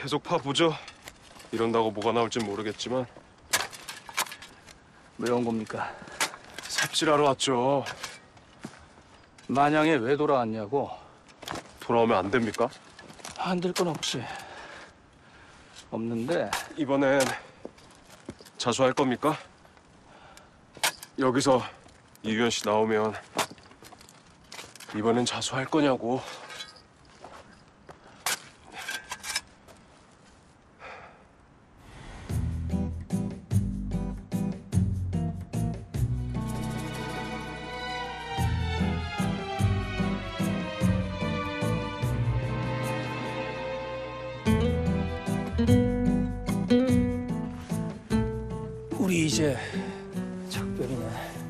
계속 파보죠. 이런다고 뭐가 나올진 모르겠지만. 왜 온 겁니까? 삽질하러 왔죠. 만양에 왜 돌아왔냐고? 돌아오면 안 됩니까? 안 될 건 없지. 없는데 이번엔 자수할 겁니까? 여기서 이유연 씨 나오면 이번엔 자수할 거냐고. 우리 이제 작별이네.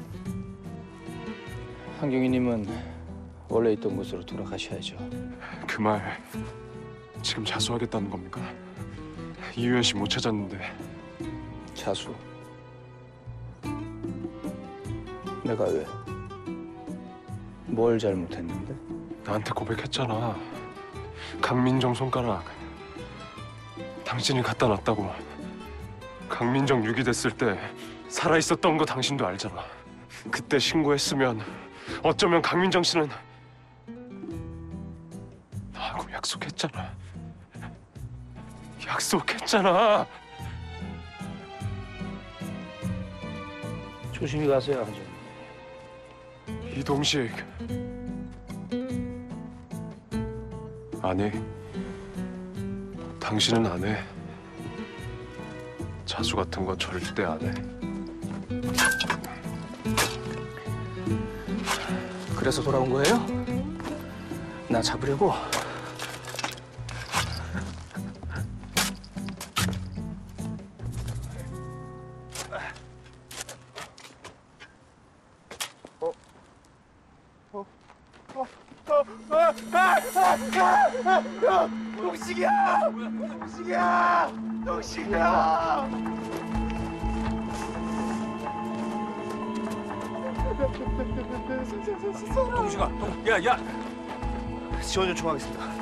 한경희님은 원래 있던 곳으로 돌아가셔야죠. 그 말 지금 자수하겠다는 겁니까? 이유연 씨 못 찾았는데. 자수? 내가 왜? 뭘 잘못했는데? 나한테 고백했잖아. 강민정 손가락 당신이 갖다 놨다고. 강민정 유기됐을 때 살아있었던 거 당신도 알잖아. 그때 신고했으면 어쩌면 강민정 씨는 나하고 약속했잖아. 약속했잖아. 조심히 가세요, 한정. 이동식. 아니, 당신은 안 해. 자수 같은 거 절대 안 해. 그래서 돌아온 거예요? 나 잡으려고? 동식이야! 동식이야! 동식이야! 동식아, 야! 지원 요청하겠습니다.